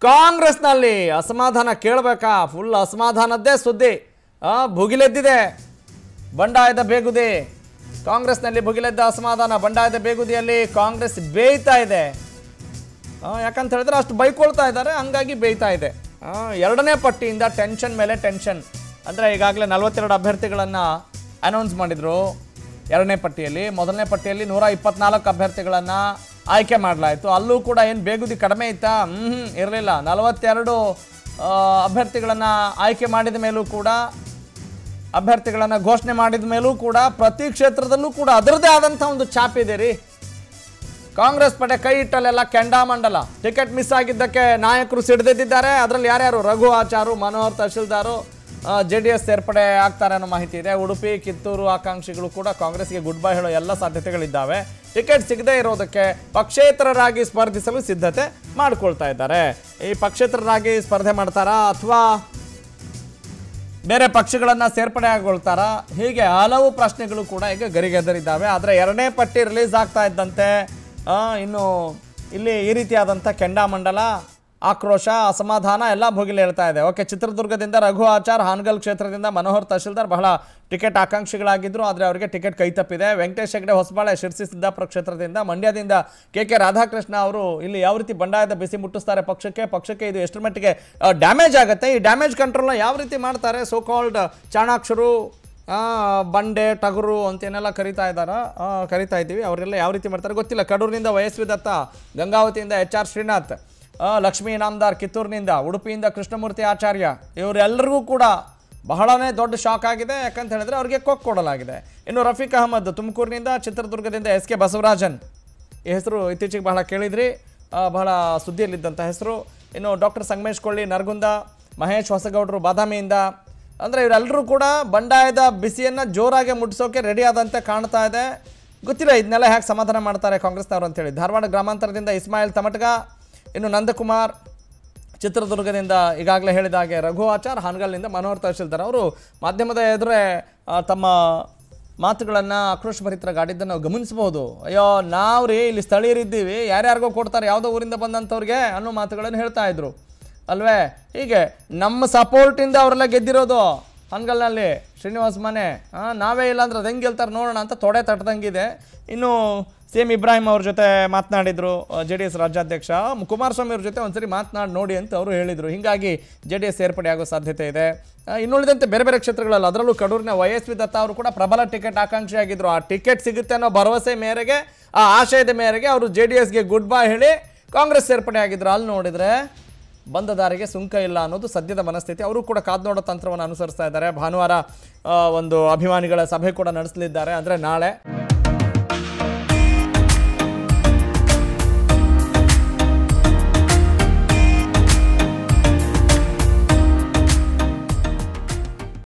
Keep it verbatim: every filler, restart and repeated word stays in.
ಕಾಂಗ್ರೆಸ್ನಲ್ಲಿ ಅಸಮಾಧಾನ ಕೇಳಬೇಕಾ? ಫುಲ್ ಅಸಮಾಧಾನದ್ದೇ ಸುದ್ದಿ. ಭುಗಿಲೆದ್ದಿದೆ ಬಂಡಾಯದ ಬೇಗುದಿ. ಕಾಂಗ್ರೆಸ್ನಲ್ಲಿ ಭುಗಿಲೆದ್ದ ಅಸಮಾಧಾನ, ಬಂಡಾಯದ ಬೇಗುದಿಯಲ್ಲಿ ಕಾಂಗ್ರೆಸ್ ಬೇಯ್ತಾ ಇದೆ. ಯಾಕಂತ ಹೇಳಿದ್ರೆ ಅಷ್ಟು ಬೈಕೊಳ್ತಾ ಇದ್ದಾರೆ, ಹಂಗಾಗಿ ಬೇಯ್ತಾ ಇದೆ. ಎರಡನೇ ಪಟ್ಟಿಯಿಂದ ಟೆನ್ಷನ್ ಮೇಲೆ ಟೆನ್ಷನ್. ಅಂದರೆ ಈಗಾಗಲೇ ನಲವತ್ತೆರಡು ಅಭ್ಯರ್ಥಿಗಳನ್ನು ಅನೌನ್ಸ್ ಮಾಡಿದರು ಎರಡನೇ ಪಟ್ಟಿಯಲ್ಲಿ. ಮೊದಲನೇ ಪಟ್ಟಿಯಲ್ಲಿ ನೂರ ಇಪ್ಪತ್ನಾಲ್ಕು ಅಭ್ಯರ್ಥಿಗಳನ್ನು ಆಯ್ಕೆ ಮಾಡಲಾಯಿತು. ಅಲ್ಲೂ ಕೂಡ ಏನು ಬೇಗುದಿ ಕಡಿಮೆ ಇತ್ತಾ? ಹ್ಞೂ ಇರಲಿಲ್ಲ. ನಲವತ್ತೆರಡು ಅಭ್ಯರ್ಥಿಗಳನ್ನು ಆಯ್ಕೆ ಮಾಡಿದ ಮೇಲೂ ಕೂಡ, ಅಭ್ಯರ್ಥಿಗಳನ್ನು ಘೋಷಣೆ ಮಾಡಿದ ಮೇಲೂ ಕೂಡ ಪ್ರತಿ ಕ್ಷೇತ್ರದಲ್ಲೂ ಕೂಡ ಅದರದೇ ಆದಂಥ ಒಂದು ಛಾಪ್ ಇದೆ ರೀ. ಕಾಂಗ್ರೆಸ್ ಪಡೆ ಕೈ ಇಟ್ಟಲ್ಲೆಲ್ಲ ಕೆಂಡಾಮಂಡಲ. ಟಿಕೆಟ್ ಮಿಸ್ ಆಗಿದ್ದಕ್ಕೆ ನಾಯಕರು ಸಿಡಿದಿದ್ದಾರೆ. ಅದರಲ್ಲಿ ಯಾರ್ಯಾರು? Raghu Achar, Manohar Tahsildar J D S ಸೇರ್ಪಡೆ ಆಗ್ತಾರೆ ಅನ್ನೋ ಮಾಹಿತಿ ಇದೆ. ಉಡುಪಿ, ಕಿತ್ತೂರು ಆಕಾಂಕ್ಷಿಗಳು ಕೂಡ ಕಾಂಗ್ರೆಸ್ಗೆ ಗುಡ್ ಬೈ ಹೇಳೋ ಎಲ್ಲ ಸಾಧ್ಯತೆಗಳಿದ್ದಾವೆ. ಟಿಕೆಟ್ ಸಿಗದೇ ಇರೋದಕ್ಕೆ ಪಕ್ಷೇತರರಾಗಿ ಸ್ಪರ್ಧಿಸಲು ಸಿದ್ಧತೆ ಮಾಡಿಕೊಳ್ತಾ ಇದ್ದಾರೆ. ಈ ಪಕ್ಷೇತರರಾಗಿ ಸ್ಪರ್ಧೆ ಮಾಡ್ತಾರಾ ಅಥವಾ ಬೇರೆ ಪಕ್ಷಗಳನ್ನು ಸೇರ್ಪಡೆ ಆಗಿಕೊಳ್ತಾರಾ? ಹೀಗೆ ಹಲವು ಪ್ರಶ್ನೆಗಳು ಕೂಡ ಈಗ ಗರಿಗೆದರಿದ್ದಾವೆ. ಆದರೆ ಎರಡನೇ ಪಟ್ಟಿ ರಿಲೀಸ್ ಆಗ್ತಾ ಇದ್ದಂತೆ ಇನ್ನು ಇಲ್ಲಿ ಈ ರೀತಿಯಾದಂಥ ಕೆಂಡಾಮಂಡಲ, ಆಕ್ರೋಶ, ಅಸಮಾಧಾನ ಎಲ್ಲ ಭೋಗಿಲಿ ಹೇಳ್ತಾ ಇದೆ. ಓಕೆ, ಚಿತ್ರದುರ್ಗದಿಂದ ರಘು ಆಚಾರ್, ಹಾನಗಲ್ ಕ್ಷೇತ್ರದಿಂದ ಮನೋಹರ್ ತಹಶೀಲ್ದಾರ್ ಬಹಳ ಟಿಕೆಟ್ ಆಕಾಂಕ್ಷಿಗಳಾಗಿದ್ದರು. ಆದರೆ ಅವರಿಗೆ ಟಿಕೆಟ್ ಕೈ ತಪ್ಪಿದೆ. ವೆಂಕಟೇಶ್ ಹೆಗಡೆ ಹೊಸಬಾಳೆ ಶಿರ್ಸಿ ಸಿದ್ದಾಪುರ ಕ್ಷೇತ್ರದಿಂದ, ಮಂಡ್ಯದಿಂದ ಕೆ ಕೆ ರಾಧಾಕೃಷ್ಣ ಅವರು ಇಲ್ಲಿ ಯಾವ ರೀತಿ ಬಂಡಾಯದ ಬಿಸಿ ಮುಟ್ಟಿಸ್ತಾರೆ ಪಕ್ಷಕ್ಕೆ, ಪಕ್ಷಕ್ಕೆ ಇದು ಎಷ್ಟರ ಮಟ್ಟಿಗೆ ಡ್ಯಾಮೇಜ್ ಆಗುತ್ತೆ, ಈ ಡ್ಯಾಮೇಜ್ ಕಂಟ್ರೋಲ್ನ ಯಾವ ರೀತಿ ಮಾಡ್ತಾರೆ, ಸೋ ಕಾಲ್ಡ್ ಚಾಣಾಕ್ಷರು, ಬಂಡೆ, ಟಗರು ಅಂತೇನೆಲ್ಲ ಕರಿತಾ ಇದ್ದಾರ ಕರಿತಾ ಇದ್ದೀವಿ, ಅವರೆಲ್ಲ ಯಾವ ರೀತಿ ಮಾಡ್ತಾರೆ ಗೊತ್ತಿಲ್ಲ. ಕಡೂರಿನಿಂದ ವೈ ಎಸ್ ವಿ ದತ್ತ, ಗಂಗಾವತಿಯಿಂದ ಎಚ್ ಆರ್ ಶ್ರೀನಾಥ್, ಲಕ್ಷ್ಮೀ ಇನಾಮದಾರ್ ಕಿತ್ತೂರಿನಿಂದ, ಉಡುಪಿಯಿಂದ ಕೃಷ್ಣಮೂರ್ತಿ ಆಚಾರ್ಯ, ಇವರೆಲ್ಲರಿಗೂ ಕೂಡ ಬಹಳನೇ ದೊಡ್ಡ ಶಾಕ್ ಆಗಿದೆ. ಯಾಕಂತ ಹೇಳಿದ್ರೆ ಅವರಿಗೆ ಕೊಕ್ ಕೊಡಲಾಗಿದೆ. ಇನ್ನು ರಫೀಕ್ ಅಹಮದ್ ತುಮಕೂರಿನಿಂದ, ಚಿತ್ರದುರ್ಗದಿಂದ ಎಸ್ ಕೆ ಬಸವರಾಜನ್, ಈ ಹೆಸರು ಇತ್ತೀಚೆಗೆ ಬಹಳ ಕೇಳಿದ್ರಿ, ಬಹಳ ಸುದ್ದಿಯಲ್ಲಿದ್ದಂಥ ಹೆಸರು. ಇನ್ನು ಡಾಕ್ಟರ್ ಸಂಗಮೇಶ್ ಕೊಳ್ಳಿ ನರಗುಂದ, ಮಹೇಶ್ ಹೊಸಗೌಡರು ಬಾದಾಮಿಯಿಂದ. ಅಂದರೆ ಇವರೆಲ್ಲರೂ ಕೂಡ ಬಂಡಾಯದ ಬಿಸಿಯನ್ನು ಜೋರಾಗಿ ಮುಟ್ಟಿಸೋಕೆ ರೆಡಿ ಆದಂತೆ ಕಾಣ್ತಾ ಇದೆ. ಗೊತ್ತಿಲ್ಲ ಇದನ್ನೆಲ್ಲ ಹೇಗೆ ಸಮಾಧಾನ ಮಾಡ್ತಾರೆ ಕಾಂಗ್ರೆಸ್ನವರು ಅಂತೇಳಿ. ಧಾರವಾಡ ಗ್ರಾಮಾಂತರದಿಂದ ಇಸ್ಮಾಯಿಲ್ ತಮಟ್ಗ, ಇನ್ನು ನಂದಕುಮಾರ್ ಚಿತ್ರದುರ್ಗದಿಂದ ಈಗಾಗಲೇ ಹೇಳಿದ ಹಾಗೆ ರಘು ಆಚಾರ್, ಹಾನಗಲ್ನಿಂದ ಮನೋಹರ್ ತಹಶೀಲ್ದಾರ್ ಅವರು ಮಾಧ್ಯಮದ ಎದುರೇ ತಮ್ಮ ಮಾತುಗಳನ್ನು ಆಕ್ರೋಶಭರಿತರಾಗಿದ್ದನ್ನು ನಾವು ಗಮನಿಸಬಹುದು. ಅಯ್ಯೋ ನಾವು ರೀ ಇಲ್ಲಿ ಸ್ಥಳೀಯರಿದ್ದೀವಿ, ಯಾರ್ಯಾರಿಗೋ ಕೊಡ್ತಾರೆ ಯಾವುದೋ ಊರಿಂದ ಬಂದಂಥವ್ರಿಗೆ ಅನ್ನೋ ಮಾತುಗಳನ್ನು ಹೇಳ್ತಾ ಇದ್ರು ಅಲ್ವೇ. ಹೀಗೆ ನಮ್ಮ ಸಪೋರ್ಟಿಂದ ಅವರೆಲ್ಲ ಗೆದ್ದಿರೋದು ಹಾನಗಲ್ನಲ್ಲಿ ಶ್ರೀನಿವಾಸ್ ಮನೆ. ನಾವೇ ಇಲ್ಲ ಅಂದ್ರೆ ಅದು ಹೆಂಗೆ ಗೆಲ್ತಾರೆ ನೋಡೋಣ ಅಂತ ತೊಡೆ ತಟ್ಟದಂಗಿದೆ. ಇನ್ನು ಸಿ ಎಂ ಇಬ್ರಾಹಿಂ ಅವ್ರ ಜೊತೆ ಮಾತನಾಡಿದರು ಜೆ ಡಿ ಎಸ್ ರಾಜ್ಯಾಧ್ಯಕ್ಷ ಕುಮಾರಸ್ವಾಮಿ ಅವ್ರ ಜೊತೆ ಒಂದ್ಸರಿ ಮಾತನಾಡಿ ನೋಡಿ ಅಂತ ಅವರು ಹೇಳಿದರು. ಹೀಗಾಗಿ ಜೆ ಡಿ ಎಸ್ ಸೇರ್ಪಡೆ ಆಗೋ ಸಾಧ್ಯತೆ ಇದೆ. ಇನ್ನುಳಿದಂತೆ ಬೇರೆ ಬೇರೆ ಕ್ಷೇತ್ರಗಳಲ್ಲಿ, ಅದರಲ್ಲೂ ಕಡೂರಿನ ವೈ ಎಸ್ ವಿ ದತ್ತ ಅವರು ಕೂಡ ಪ್ರಬಲ ಟಿಕೆಟ್ ಆಕಾಂಕ್ಷಿ ಆಗಿದ್ದರು. ಆ ಟಿಕೆಟ್ ಸಿಗುತ್ತೆ ಅನ್ನೋ ಭರವಸೆ ಮೇರೆಗೆ, ಆ ಆಶಯದ ಮೇರೆಗೆ ಅವರು ಜೆ ಡಿ ಎಸ್ಗೆ ಗುಡ್ ಬೈ ಹೇಳಿ ಕಾಂಗ್ರೆಸ್ ಸೇರ್ಪಡೆ ಆಗಿದ್ರು. ಅಲ್ಲಿ ನೋಡಿದರೆ ಬಂದ ದಾರಿಗೆ ಸುಂಕ ಇಲ್ಲ ಅನ್ನೋದು ಸದ್ಯದ ಮನಸ್ಥಿತಿ. ಅವರು ಕೂಡ ಕಾದು ನೋಡೋ ತಂತ್ರವನ್ನು ಅನುಸರಿಸ್ತಾ ಇದ್ದಾರೆ. ಭಾನುವಾರ ಒಂದು ಅಭಿಮಾನಿಗಳ ಸಭೆ ಕೂಡ ನಡೆಸಲಿದ್ದಾರೆ, ಅಂದರೆ ನಾಳೆ.